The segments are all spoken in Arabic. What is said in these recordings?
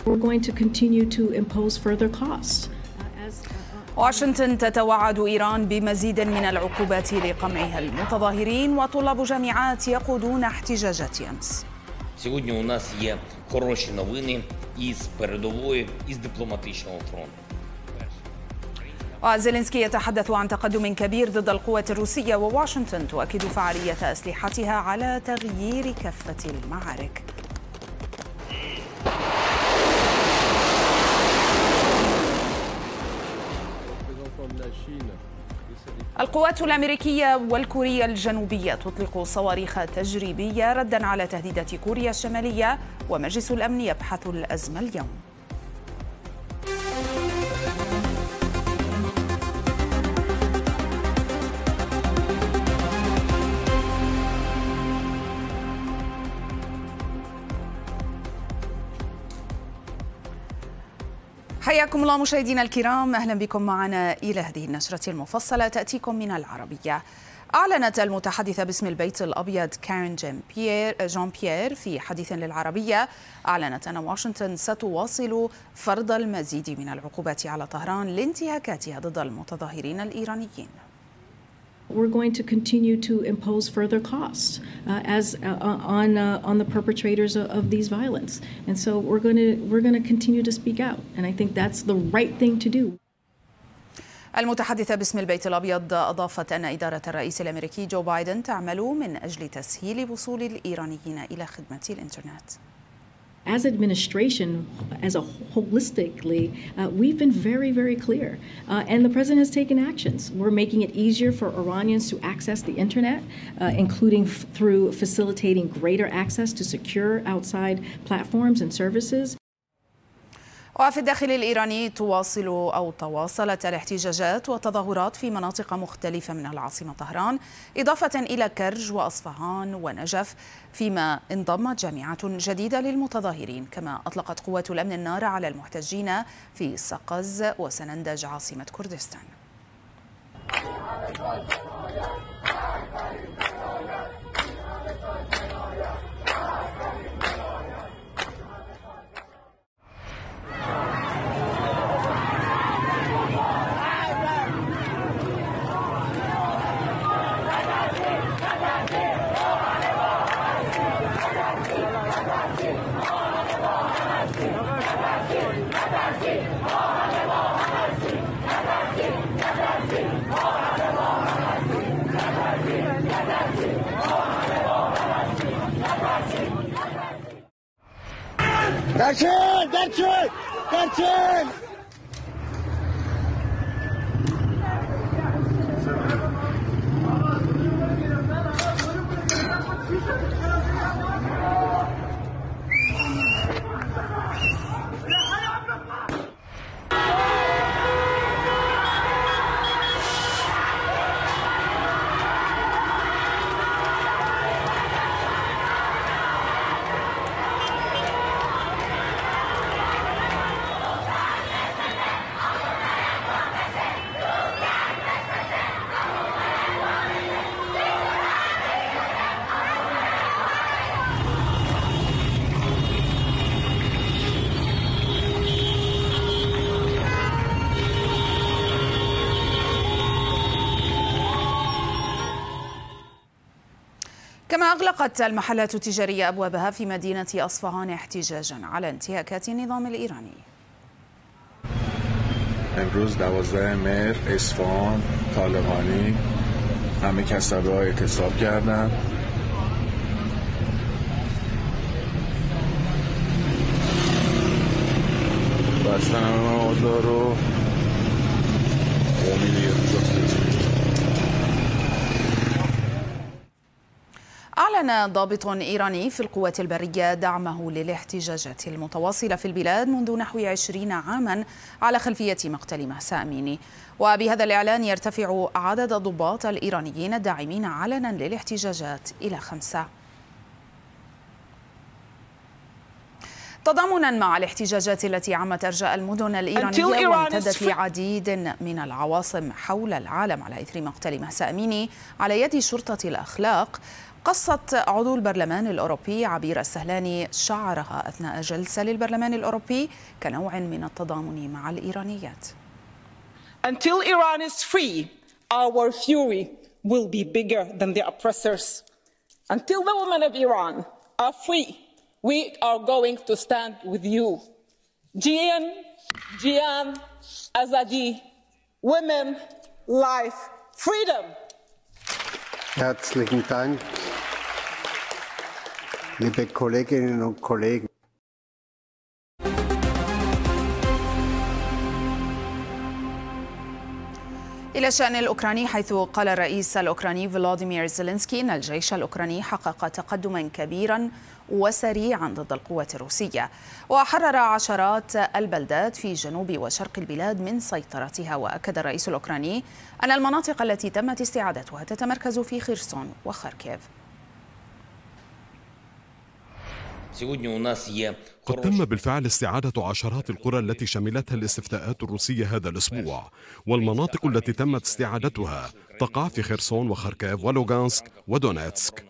We're going to continue to impose further costs. واشنطن تتوعد إيران بمزيد من العقوبات لقمعها المتظاهرين، وطلاب جامعات يقودون احتجاجات أمس. Сьогодні у нас є хороші новини із передової, із дипломатичного фронту. وزيلينسكي يتحدث عن تقدم كبير ضد القوات الروسية، وواشنطن تؤكد فعالية أسلحتها على تغيير كفة المعارك. القوات الأمريكية والكورية الجنوبية تطلق صواريخ تجريبية رداً على تهديدات كوريا الشمالية، ومجلس الأمن يبحث الأزمة اليوم. حياكم الله مشاهدينا الكرام، أهلا بكم معنا إلى هذه النشرة المفصلة تأتيكم من العربية. أعلنت المتحدثة باسم البيت الأبيض كارين جان بيير في حديث للعربية، أعلنت أن واشنطن ستواصل فرض المزيد من العقوبات على طهران لانتهاكاتها ضد المتظاهرين الإيرانيين. We're going to continue to impose further costs on the perpetrators of these violence, and so we're going to continue to speak out, and I think that's the right thing to do. المتحدثة باسم البيت الأبيض أضافت أن إدارة الرئيس الأمريكي جو بايدن تعمل من أجل تسهيل وصول الإيرانيين إلى خدمة الإنترنت. As administration, as a holistically, we've been very, very clear, and the president has taken actions. We're making it easier for Iranians to access the internet, including through facilitating greater access to secure outside platforms and services. وفي الداخل الإيراني تواصلت الاحتجاجات والتظاهرات في مناطق مختلفة من العاصمة طهران، إضافة إلى كرج وأصفهان ونجف، فيما انضمت جامعات جديدة للمتظاهرين. كما أطلقت قوات الأمن النار على المحتجين في سقز وسنندج عاصمة كردستان. Gerçek! كما أغلقت المحلات التجارية أبوابها في مدينة أصفهان احتجاجا على انتهاكات النظام الإيراني. امروز 12 مهر اصفهان طالقانی همه کسبه‌ها اعتصاب کردند. بستن همه مغازه‌ها رو أعلن ضابط إيراني في القوات البرية دعمه للاحتجاجات المتواصلة في البلاد منذ نحو 20 عاما على خلفية مقتل مهسا أميني، وبهذا الإعلان يرتفع عدد الضباط الإيرانيين الداعمين علنا للاحتجاجات إلى 5. تضامنا مع الاحتجاجات التي عمت أرجاء المدن الإيرانية وامتدت لعديد من العواصم حول العالم على إثر مقتل مهسا أميني على يد شرطة الأخلاق، قصت عضو البرلمان الأوروبي عبير السهلاني شعرها أثناء جلسة للبرلمان الأوروبي كنوع من التضامن مع الإيرانيات. Until Iran is free, our fury will be bigger than the oppressors. Until the women of Iran are free, we are going to stand with you. Jian, Azadi, women, life, freedom. Herzlichen Dank, liebe Kolleginnen und Kollegen. إلى الشأن الأوكراني، حيث قال الرئيس الأوكراني فلاديمير زيلينسكي إن الجيش الأوكراني حقق تقدما كبيرا وسريعا ضد القوات الروسية، وحرر عشرات البلدات في جنوب وشرق البلاد من سيطرتها. وأكد الرئيس الأوكراني أن المناطق التي تمت استعادتها تتمركز في خيرسون وخاركيف. قد تم بالفعل استعادة عشرات القرى التي شملتها الاستفتاءات الروسية هذا الأسبوع، والمناطق التي تمت استعادتها تقع في خيرسون وخاركيف ولوغانسك ودونيتسك.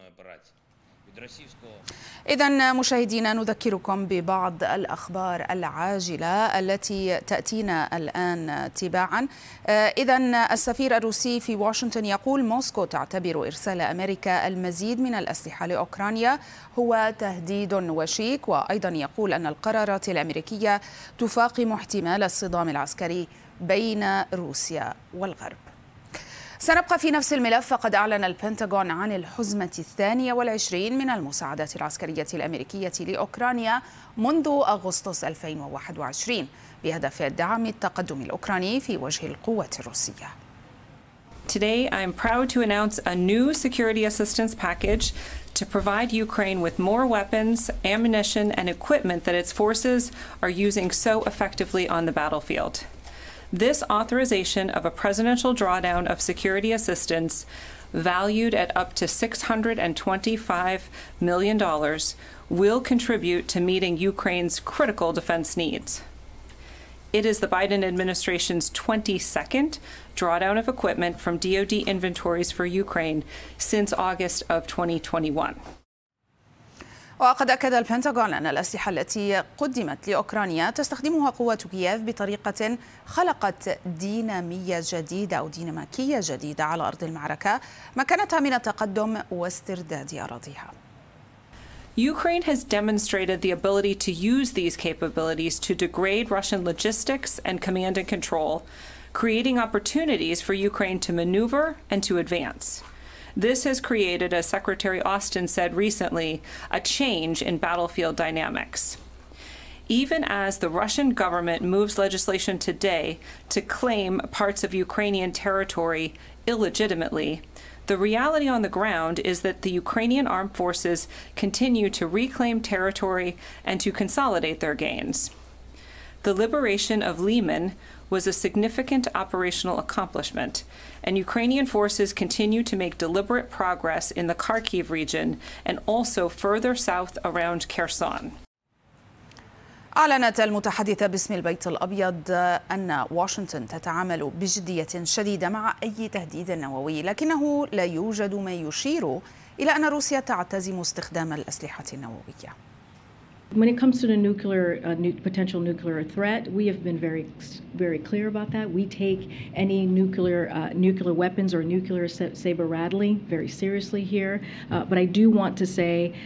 إذن مشاهدينا، نذكركم ببعض الأخبار العاجلة التي تأتينا الآن تباعا. إذن السفير الروسي في واشنطن يقول موسكو تعتبر إرسال أمريكا المزيد من الأسلحة لأوكرانيا هو تهديد وشيك، وأيضا يقول أن القرارات الأمريكية تفاقم احتمال الصدام العسكري بين روسيا والغرب. سنبقى في نفس الملف، فقد أعلن البنتاغون عن الحزمة 22 من المساعدات العسكرية الأمريكية لأوكرانيا منذ أغسطس 2021 بهدف دعم التقدم الأوكراني في وجه القوات الروسية. Today, I am proud to announce a new security assistance package to provide Ukraine with more weapons, ammunition, and equipment that its forces are using so effectively on the battlefield. This authorization of a presidential drawdown of security assistance valued at up to $625 million will contribute to meeting Ukraine's critical defense needs. It is the Biden administration's 22nd drawdown of equipment from DoD inventories for Ukraine since August of 2021. وقد أكد البنتاغون أن الأسلحة التي قدمت لأوكرانيا تستخدمها قوات كييف بطريقة خلقت دينامية جديدة أو ديناميكية جديدة على أرض المعركة مكنتها من التقدم واسترداد أراضيها. Ukraine has demonstrated the ability to use these capabilities to degrade Russian logistics and command and control, creating opportunities for Ukraine to maneuver and to advance. This has created, as Secretary Austin said recently, a change in battlefield dynamics. Even as the Russian government moves legislation today to claim parts of Ukrainian territory illegitimately, the reality on the ground is that the Ukrainian armed forces continue to reclaim territory and to consolidate their gains. The liberation of Lyman was a significant operational accomplishment, and Ukrainian forces continue to make deliberate progress in the Kharkiv region and also further south around Kherson. أعلنت المتحدثة باسم البيت الأبيض أن واشنطن تتعامل بجدية شديدة مع أي تهديد نووي، لكنه لا يوجد ما يشير إلى أن روسيا تعتزم استخدام الأسلحة النووية. When it comes to the potential nuclear threat, we have been very clear about that. We take any nuclear weapons or nuclear saber rattling very seriously here. But I do want to say,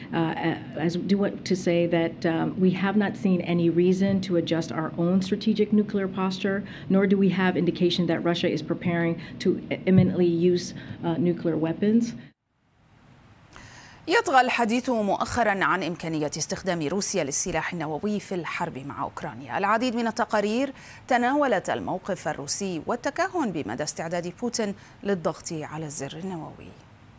that we have not seen any reason to adjust our own strategic nuclear posture, nor do we have indication that Russia is preparing to imminently use nuclear weapons. يطغى الحديث مؤخرا عن إمكانية استخدام روسيا للسلاح النووي في الحرب مع أوكرانيا. العديد من التقارير تناولت الموقف الروسي والتكهن بمدى استعداد بوتين للضغط على الزر النووي.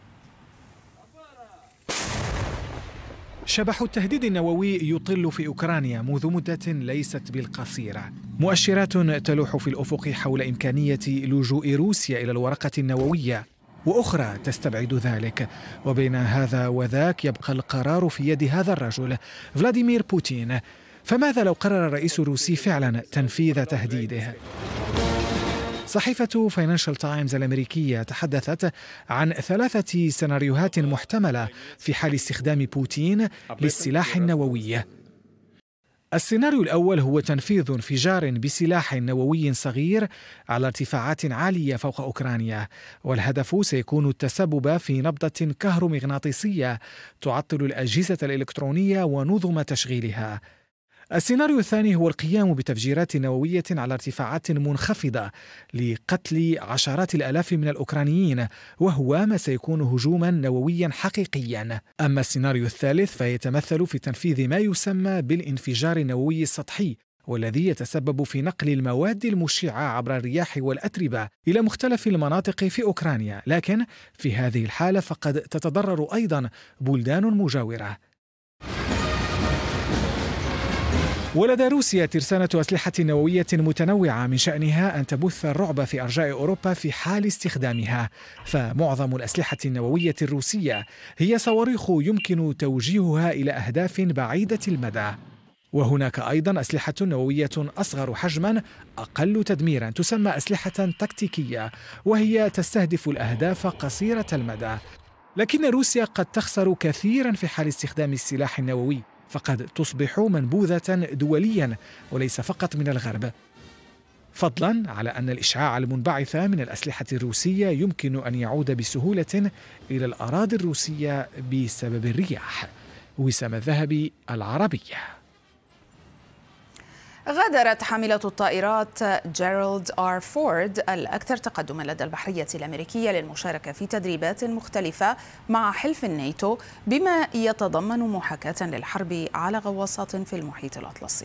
شبح التهديد النووي يطل في أوكرانيا منذ مدة ليست بالقصيرة. مؤشرات تلوح في الأفق حول إمكانية لجوء روسيا إلى الورقة النووية، وأخرى تستبعد ذلك. وبين هذا وذاك يبقى القرار في يد هذا الرجل فلاديمير بوتين. فماذا لو قرر الرئيس الروسي فعلا تنفيذ تهديده؟ صحيفة فاينانشال تايمز الأمريكية تحدثت عن 3 سيناريوهات محتملة في حال استخدام بوتين للسلاح النووي. السيناريو الأول هو تنفيذ انفجار بسلاح نووي صغير على ارتفاعات عالية فوق أوكرانيا، والهدف سيكون التسبب في نبضة كهرومغناطيسية تعطل الأجهزة الإلكترونية ونظم تشغيلها. السيناريو الثاني هو القيام بتفجيرات نووية على ارتفاعات منخفضة لقتل عشرات الآلاف من الأوكرانيين، وهو ما سيكون هجوما نوويا حقيقيا. أما السيناريو الثالث فيتمثل في تنفيذ ما يسمى بالانفجار النووي السطحي، والذي يتسبب في نقل المواد المشعة عبر الرياح والأتربة إلى مختلف المناطق في أوكرانيا، لكن في هذه الحالة فقد تتضرر أيضا بلدان مجاورة. ولدى روسيا ترسانة أسلحة نووية متنوعة من شأنها أن تبث الرعب في أرجاء أوروبا في حال استخدامها، فمعظم الأسلحة النووية الروسية هي صواريخ يمكن توجيهها إلى أهداف بعيدة المدى. وهناك أيضا أسلحة نووية أصغر حجما أقل تدميرا تسمى أسلحة تكتيكية، وهي تستهدف الأهداف قصيرة المدى. لكن روسيا قد تخسر كثيرا في حال استخدام السلاح النووي، فقد تصبح منبوذة دوليا وليس فقط من الغرب، فضلا على أن الإشعاع المنبعث من الأسلحة الروسية يمكن أن يعود بسهولة إلى الأراضي الروسية بسبب الرياح. وسام الذهبي، العربية. غادرت حاملة الطائرات جيرالد آر فورد الأكثر تقدما لدى البحرية الأمريكية للمشاركة في تدريبات مختلفة مع حلف الناتو، بما يتضمن محاكاة للحرب على غواصات في المحيط الأطلسي.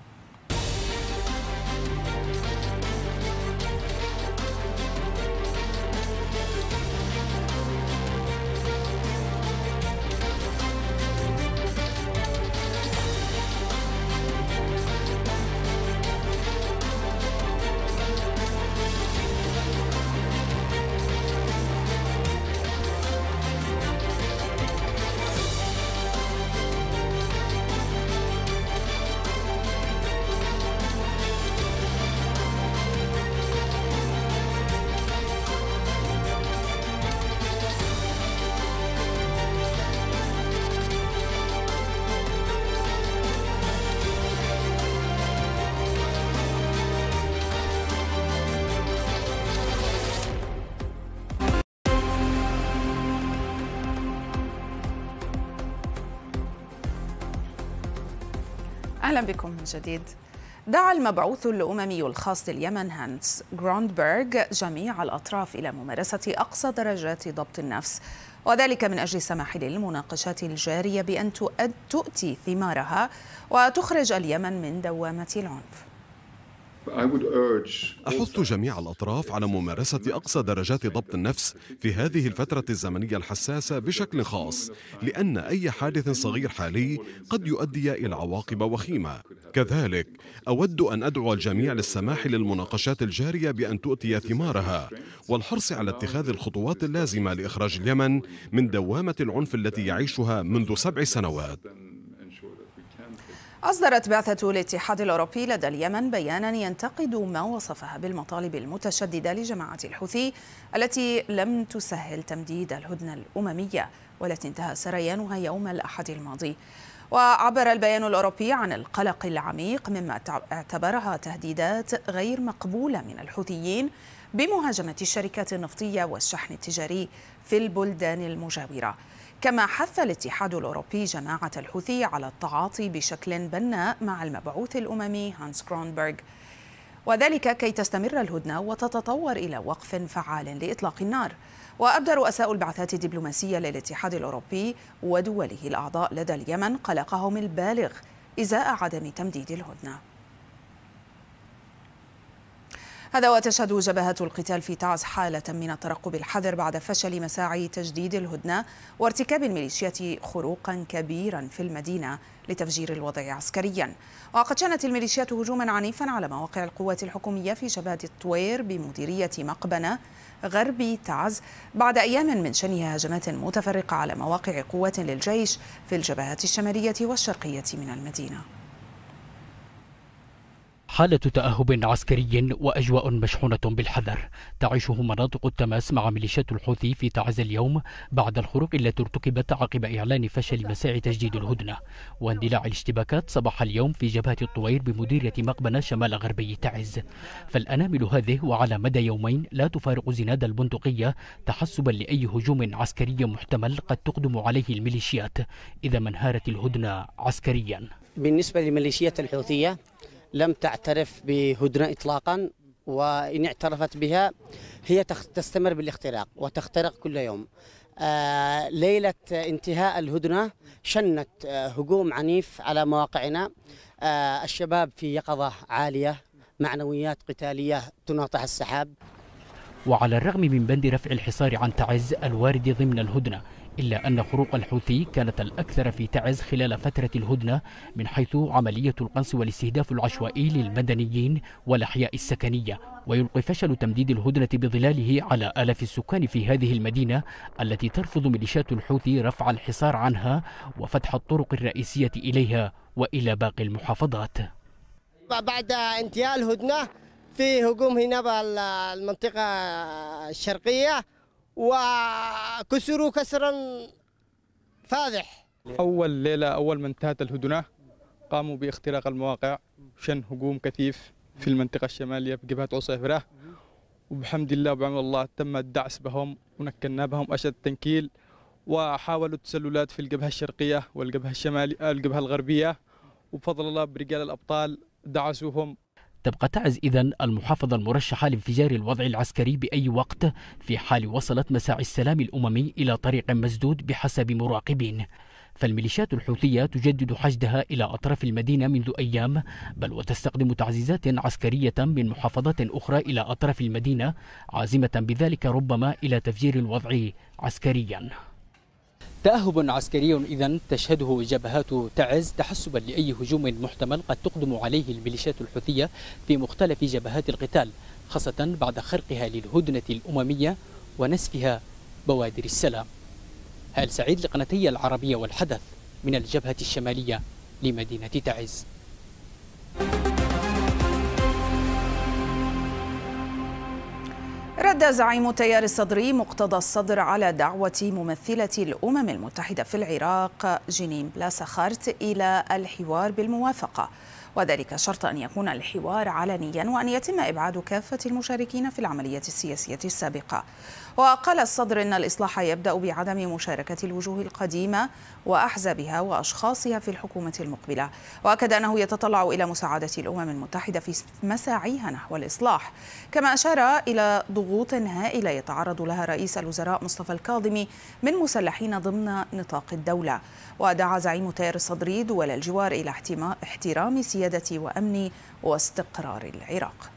أهلا بكم من جديد. دعا المبعوث الأممي الخاص لليمن هانس غروندبرغ جميع الأطراف إلى ممارسة أقصى درجات ضبط النفس، وذلك من أجل السماح للمناقشات الجارية بأن تؤتي ثمارها وتخرج اليمن من دوامة العنف. أحث جميع الأطراف على ممارسة أقصى درجات ضبط النفس في هذه الفترة الزمنية الحساسة بشكل خاص، لأن أي حادث صغير حالي قد يؤدي إلى عواقب وخيمة. كذلك أود أن أدعو الجميع للسماح للمناقشات الجارية بأن تؤتي ثمارها، والحرص على اتخاذ الخطوات اللازمة لإخراج اليمن من دوامة العنف التي يعيشها منذ 7 سنوات. أصدرت بعثة الاتحاد الأوروبي لدى اليمن بيانا ينتقد ما وصفها بالمطالب المتشددة لجماعة الحوثي التي لم تسهل تمديد الهدنة الأممية والتي انتهى سريانها يوم الأحد الماضي. وعبر البيان الأوروبي عن القلق العميق مما اعتبرها تهديدات غير مقبولة من الحوثيين بمهاجمة الشركات النفطية والشحن التجاري في البلدان المجاورة. كما حث الاتحاد الأوروبي جماعة الحوثي على التعاطي بشكل بناء مع المبعوث الأممي هانس غروندبرغ، وذلك كي تستمر الهدنة وتتطور إلى وقف فعال لإطلاق النار. وأبدى رؤساء البعثات الدبلوماسية للاتحاد الأوروبي ودوله الأعضاء لدى اليمن قلقهم البالغ إزاء عدم تمديد الهدنة. هذا وتشهد جبهات القتال في تعز حالة من الترقب الحذر بعد فشل مساعي تجديد الهدنة وارتكاب الميليشيات خروقا كبيرا في المدينة لتفجير الوضع عسكريا. وقد شنت الميليشيات هجوما عنيفا على مواقع القوات الحكومية في جبهة الطوير بمديرية مقبنة غرب تعز بعد أيام من شنها هجمات متفرقة على مواقع قوات للجيش في الجبهات الشمالية والشرقية من المدينة. حالة تأهب عسكري وأجواء مشحونة بالحذر تعيشه مناطق التماس مع ميليشيات الحوثي في تعز اليوم بعد الخروق التي ارتكبت عقب إعلان فشل مساعي تجديد الهدنة واندلاع الاشتباكات صباح اليوم في جبهة الطوير بمديرية مقبنة شمال غربي تعز. فالأنامل هذه وعلى مدى يومين لا تفارق زناد البندقية تحسبا لأي هجوم عسكري محتمل قد تقدم عليه الميليشيات إذا ما انهارت الهدنة عسكريا. بالنسبة للميليشيات الحوثية لم تعترف بهدنة إطلاقا، وإن اعترفت بها هي تستمر بالاختراق وتخترق كل يوم. ليلة انتهاء الهدنة شنت هجوم عنيف على مواقعنا. الشباب في يقظة عالية، معنويات قتالية تناطح السحاب. وعلى الرغم من بند رفع الحصار عن تعز الوارد ضمن الهدنة، إلا أن خروق الحوثي كانت الأكثر في تعز خلال فترة الهدنة، من حيث عملية القنص والاستهداف العشوائي للمدنيين والأحياء السكنية. ويلقي فشل تمديد الهدنة بظلاله على آلاف السكان في هذه المدينة التي ترفض ميليشيات الحوثي رفع الحصار عنها وفتح الطرق الرئيسية إليها وإلى باقي المحافظات. بعد انتهاء الهدنة في هجوم هنا بالمنطقة الشرقية وكسروا كسرا فاضح. أول ليلة أول ما انتهت الهدنة قاموا باختراق المواقع، شن هجوم كثيف في المنطقة الشمالية في جبهة عصيفرة، وبحمد الله وبعون الله تم الدعس بهم ونكلنا بهم أشد تنكيل، وحاولوا التسللات في الجبهة الشرقية والجبهة الشمالية الجبهة الغربية، وبفضل الله برجال الأبطال دعسوهم. تبقى تعز إذن المحافظة المرشحة لانفجار الوضع العسكري بأي وقت في حال وصلت مساعي السلام الأممي إلى طريق مسدود بحسب مراقبين. فالميليشيات الحوثية تجدد حشدها إلى أطراف المدينة منذ أيام، بل وتستخدم تعزيزات عسكرية من محافظات أخرى إلى أطراف المدينة، عازمة بذلك ربما إلى تفجير الوضع عسكريا. تأهب عسكري إذن تشهده جبهات تعز تحسبا لأي هجوم محتمل قد تقدم عليه الميليشيات الحوثية في مختلف جبهات القتال، خاصة بعد خرقها للهدنة الأممية ونسفها بوادر السلام. هال سعيد لقناتي العربية والحدث من الجبهة الشمالية لمدينة تعز. رد زعيم التيار الصدري مقتدى الصدر على دعوة ممثلة الأمم المتحدة في العراق جنين بلاسخارت إلى الحوار بالموافقة، وذلك شرط أن يكون الحوار علنيا وأن يتم إبعاد كافة المشاركين في العملية السياسية السابقة. وقال الصدر إن الإصلاح يبدأ بعدم مشاركة الوجوه القديمة وأحزابها وأشخاصها في الحكومة المقبلة، وأكد أنه يتطلع إلى مساعدة الأمم المتحدة في مساعيها نحو الإصلاح، كما أشار إلى ضغوط هائلة يتعرض لها رئيس الوزراء مصطفى الكاظمي من مسلحين ضمن نطاق الدولة. ودعا زعيم التيار الصدري دول الجوار إلى احترام سيادة وأمن واستقرار العراق.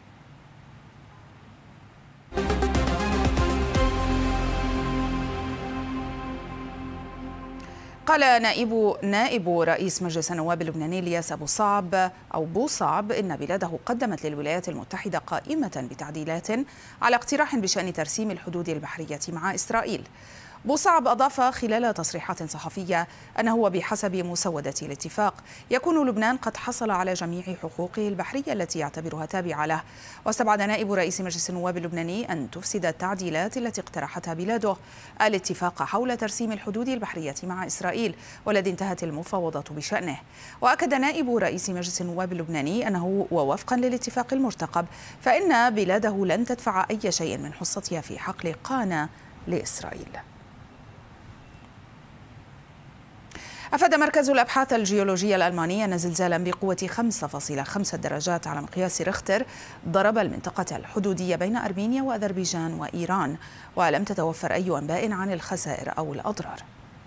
قال نائب رئيس مجلس النواب اللبناني الياس بوصعب إن بلاده قدمت للولايات المتحدة قائمة بتعديلات على اقتراح بشأن ترسيم الحدود البحرية مع إسرائيل. بوصعب أضاف خلال تصريحات صحفية أنه وبحسب مسودة الاتفاق يكون لبنان قد حصل على جميع حقوقه البحرية التي يعتبرها تابعة له. واستبعد نائب رئيس مجلس النواب اللبناني أن تفسد التعديلات التي اقترحتها بلاده الاتفاق حول ترسيم الحدود البحرية مع إسرائيل والذي انتهت المفاوضات بشأنه. وأكد نائب رئيس مجلس النواب اللبناني أنه ووفقا للاتفاق المرتقب فإن بلاده لن تدفع أي شيء من حصتها في حقل قانا لإسرائيل. أفاد مركز الأبحاث الجيولوجية الألماني أن زلزالا بقوة 5.5 درجات على مقياس ريختر ضرب المنطقة الحدودية بين أرمينيا وأذربيجان وإيران، ولم تتوفر أي أنباء عن الخسائر أو الأضرار.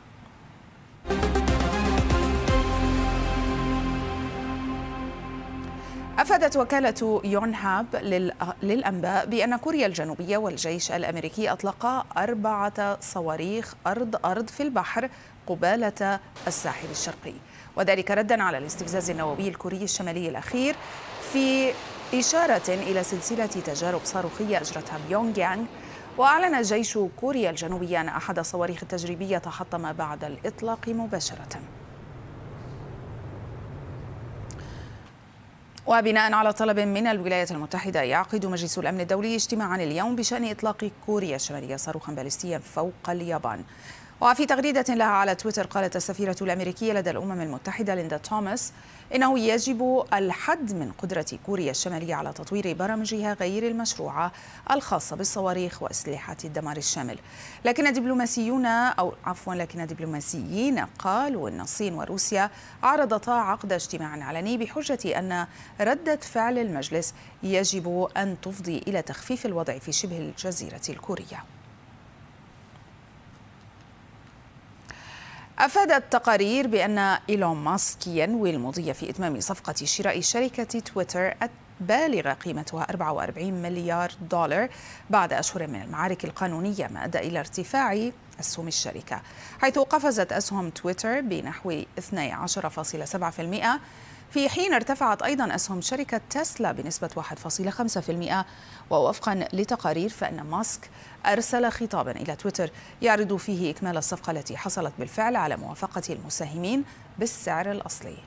أفادت وكالة يونهاب للأنباء بأن كوريا الجنوبية والجيش الأمريكي أطلقا 4 صواريخ أرض في البحر قبالة الساحل الشرقي، وذلك ردا على الاستفزاز النووي الكوري الشمالي الأخير في إشارة إلى سلسلة تجارب صاروخية أجرتها بيونغ يانغ. وأعلن جيش كوريا الجنوبية أن أحد الصواريخ التجريبية تحطم بعد الإطلاق مباشرة. وبناء على طلب من الولايات المتحدة يعقد مجلس الأمن الدولي اجتماعا اليوم بشأن إطلاق كوريا الشمالية صاروخا باليستيا فوق اليابان. وفي تغريدة لها على تويتر قالت السفيرة الأمريكية لدى الأمم المتحدة ليندا توماس إنه يجب الحد من قدرة كوريا الشمالية على تطوير برامجها غير المشروعة الخاصة بالصواريخ وأسلحة الدمار الشامل. لكن دبلوماسيين قالوا أن الصين وروسيا عرضتا عقد اجتماع علني بحجة أن ردة فعل المجلس يجب أن تفضي إلى تخفيف الوضع في شبه الجزيرة الكورية. أفادت تقارير بأن إيلون ماسك ينوي المضي في إتمام صفقة شراء شركة تويتر بالغ قيمتها 44 مليار دولار بعد أشهر من المعارك القانونية، ما أدى إلى ارتفاع أسهم الشركة، حيث قفزت أسهم تويتر بنحو 12.7%، في حين ارتفعت أيضا أسهم شركة تسلا بنسبة 1.5%. ووفقا لتقارير فإن ماسك أرسل خطابا إلى تويتر يعرض فيه إكمال الصفقة التي حصلت بالفعل على موافقة المساهمين بالسعر الأصلي.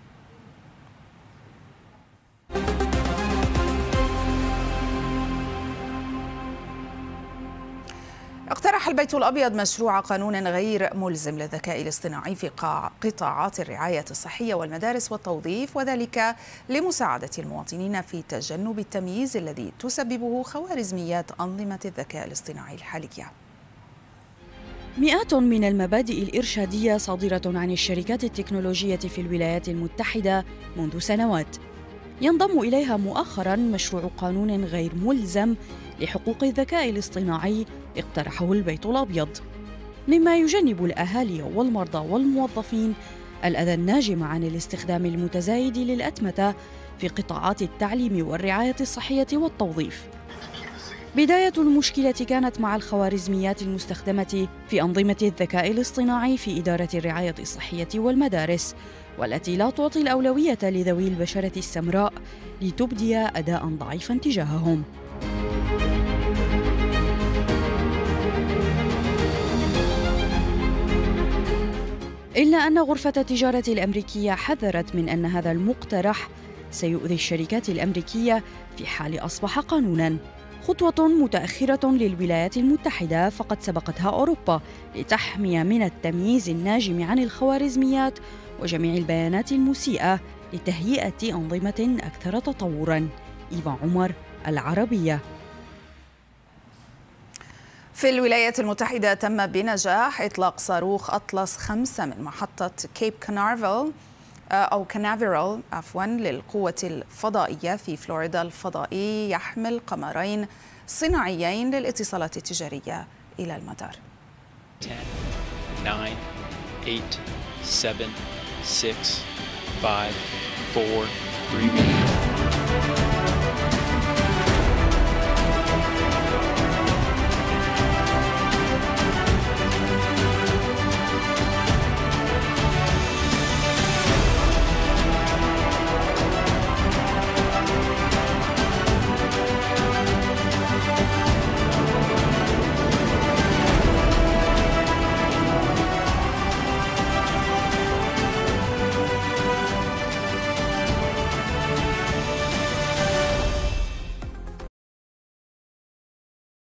اقترح البيت الأبيض مشروع قانون غير ملزم للذكاء الاصطناعي في قطاعات الرعاية الصحية والمدارس والتوظيف، وذلك لمساعدة المواطنين في تجنب التمييز الذي تسببه خوارزميات أنظمة الذكاء الاصطناعي الحالية. مئات من المبادئ الإرشادية صادرة عن الشركات التكنولوجية في الولايات المتحدة منذ سنوات، ينضم إليها مؤخراً مشروع قانون غير ملزم لحقوق الذكاء الاصطناعي اقترحه البيت الأبيض، مما يجنب الأهالي والمرضى والموظفين الأذى الناجم عن الاستخدام المتزايد للأتمتة في قطاعات التعليم والرعاية الصحية والتوظيف. بداية المشكلة كانت مع الخوارزميات المستخدمة في أنظمة الذكاء الاصطناعي في إدارة الرعاية الصحية والمدارس، والتي لا تعطي الأولوية لذوي البشرة السمراء لتبدي أداء ضعيفا تجاههم. إلا أن غرفة التجارة الأمريكية حذرت من أن هذا المقترح سيؤذي الشركات الأمريكية في حال أصبح قانوناً، خطوة متأخرة للولايات المتحدة فقد سبقتها أوروبا لتحمي من التمييز الناجم عن الخوارزميات وجميع البيانات المسيئة لتهيئة أنظمة أكثر تطوراً. إيفا عمر، العربية. في الولايات المتحدة تم بنجاح إطلاق صاروخ أطلس 5 من محطة كيب كانافيرال للقوة الفضائية في فلوريدا الفضائي، يحمل قمرين صناعيين للاتصالات التجارية إلى المدار. 10, 9, 8, 7, 6, 5, 4, 3